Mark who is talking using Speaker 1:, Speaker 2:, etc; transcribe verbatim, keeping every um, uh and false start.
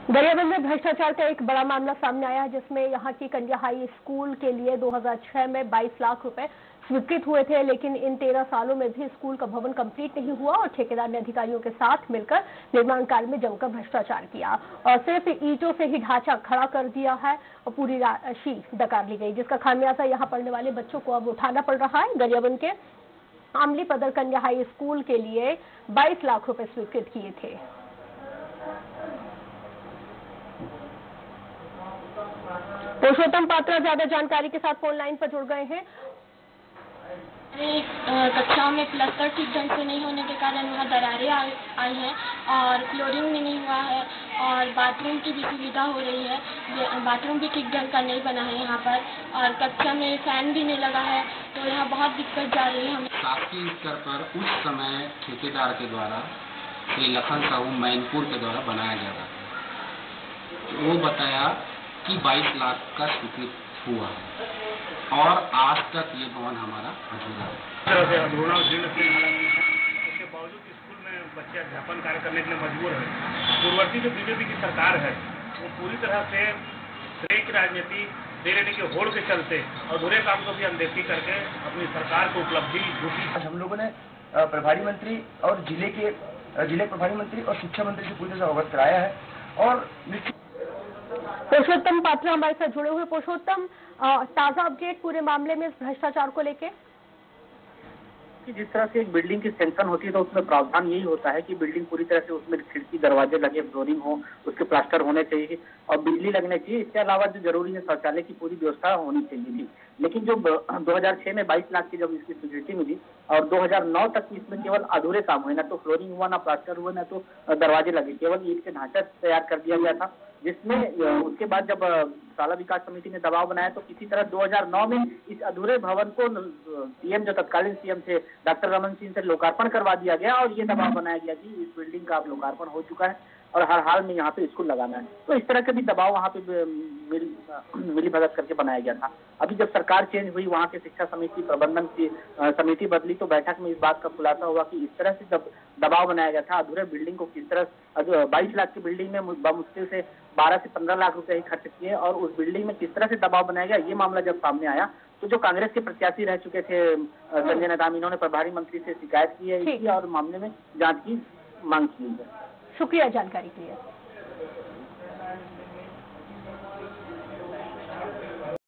Speaker 1: गरियाबंद में भ्रष्टाचार का एक बड़ा मामला सामने आया है, जिसमें यहां की कन्या हाई स्कूल के लिए दो हज़ार छह में बाईस लाख रुपए स्वीकृत हुए थे, लेकिन इन तेरह सालों में भी स्कूल का भवन कंप्लीट नहीं हुआ और ठेकेदार ने अधिकारियों के साथ मिलकर निर्माण कार्य में जमकर भ्रष्टाचार किया और सिर्फ ईंटों से ही ढांचा खड़ा कर दिया है और पूरी राशि डकार ली गई, जिसका खामियाजा यहां पढ़ने वाले बच्चों को अब उठाना पड़ रहा है। गरियाबंद के आमली पदर कन्या हाई स्कूल के लिए बाईस लाख रुपए स्वीकृत किए थे। पुरुषोत्तम पात्रा ज्यादा जानकारी के साथ फोन लाइन पर जुड़ गए हैं।
Speaker 2: कक्षाओं में प्लास्टर ठीक ढंग से नहीं होने के कारण वहाँ दरारें आई हैं और फ्लोरिंग भी नहीं हुआ है और बाथरूम की भी सुविधा हो रही है, बाथरूम भी ठीक ढंग का नहीं बना है यहाँ पर और कक्षा में फैन भी नहीं लगा है, तो यहाँ बहुत दिक्कत जा रही है हमें।
Speaker 3: शासकीय स्तर पर उस समय ठेकेदार के द्वारा श्री लखन साहू मैनपुर के द्वारा बनाया जा रहा था। वो बताया कि बाईस लाख का स्वीकृत हुआ और आज तक ये भवन हमारा अधूरा है।
Speaker 4: अधूरा उसके बावजूद स्कूल में बच्चे अध्यापन कार्य करने के लिए मजबूर है। पूर्ववर्ती जो बीजेपी की सरकार है वो पूरी तरह से श्रेय की राजनीति दे लेने के होड़ के चलते अधूरे काम को भी अनदेखी करके अपनी सरकार को उपलब्धि झूठी।
Speaker 5: आज हम लोगों ने प्रभारी मंत्री और जिले के जिले प्रभारी मंत्री और शिक्षा मंत्री से पूरी तरह से अवगत कराया है और
Speaker 1: पुरुषोत्तम पात्रा हमारे साथ जुड़े हुए। पुरुषोत्तम, ताजा अपडेट पूरे मामले में इस भ्रष्टाचार को लेके।
Speaker 6: कि जिस तरह से एक बिल्डिंग की सैंक्शन होती है तो उसमें प्रावधान यही होता है कि बिल्डिंग पूरी तरह से उसमें खिड़की दरवाजे लगे, फ्लोरिंग हो, उसके प्लास्टर होने चाहिए और बिजली लगने चाहिए। इसके अलावा जो जरूरी है शौचालय की पूरी व्यवस्था होनी चाहिए थी। लेकिन जो दो हज़ार छह में बाईस लाख की जब इसकी स्वीकृति मिली और दो हज़ार नौ तक इसमें केवल अधूरे काम हुए, ना तो फ्लोरिंग हुआ, ना प्लास्टर हुआ, ना तो दरवाजे लगे, केवल ईंट के ढांचा तैयार कर दिया गया था। जिसमें उसके बाद जब शाला विकास समिति ने दबाव बनाया तो किसी तरह दो हज़ार नौ में इस अधूरे भवन को सीएम जो तत्कालीन सीएम थे डॉक्टर रमन सिंह से लोकार्पण करवा दिया गया और ये दबाव बनाया गया कि इस बिल्डिंग का अब लोकार्पण हो चुका है और हर हाल में यहाँ पे स्कूल लगाना है। तो इस तरह के भी दबाव वहाँ पे मिल, मिली भगत करके बनाया गया था। अभी जब सरकार चेंज हुई, वहाँ के शिक्षा समिति प्रबंधन की समिति बदली तो बैठक में इस बात का खुलासा हुआ कि इस तरह से जब दबाव बनाया गया था अधूरे बिल्डिंग को किस तरह बाईस लाख की बिल्डिंग में मुश्किल से बारह से पंद्रह लाख रुपए ही खर्च किए और उस बिल्डिंग में किस तरह से दबाव बनाया गया, ये मामला जब सामने आया तो जो कांग्रेस के प्रत्याशी रह चुके थे संजय नदाम, इन्होंने प्रभारी मंत्री से शिकायत की है इसकी और मामले में जांच की मांग की है।
Speaker 1: शुक्रिया जानकारी के लिए।